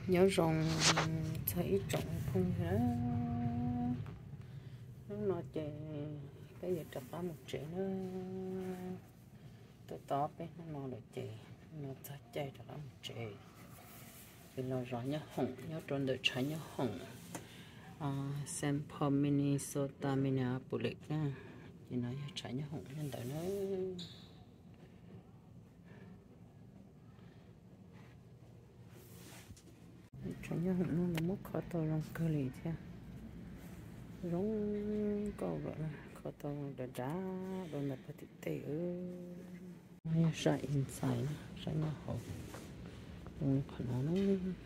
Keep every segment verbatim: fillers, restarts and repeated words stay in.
nhớ rồng thấy trọng không hả nó nói chuyện cái gì tập một chuyện nó tôi to bên nó nói được chị nó thấy chạy tập một chuyện thì nó rõ nhớ hồng nhớ trốn được trái nhớ hồng Saint Paul Minnesota Minneapolis nha thì nó trái nhớ hồng nên tại nó trái nhớ hồng nó là mất khó to trong cơ lì thế giống câu gọi là khó to đá đá đôi mặt phải tệ ư hay sai inside sai nó hậu không khả năng nó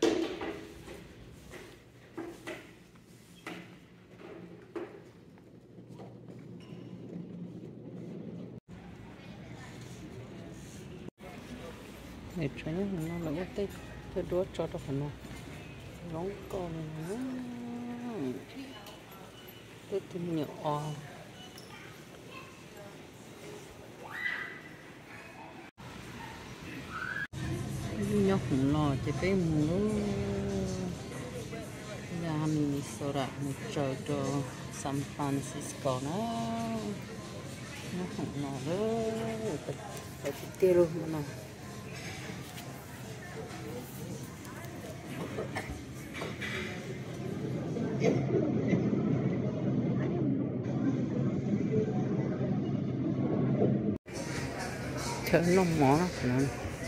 này trái nhá nó là mất tết tôi đốt cho nó phần nào giống câu này nó tôi tìm nhỏ nhóc cũng lo chỉ biết muốn ra Minnesota một trời cho San Francisco nó nó không lo nữa phải phải tiêu luôn mà thở lông mỏ nó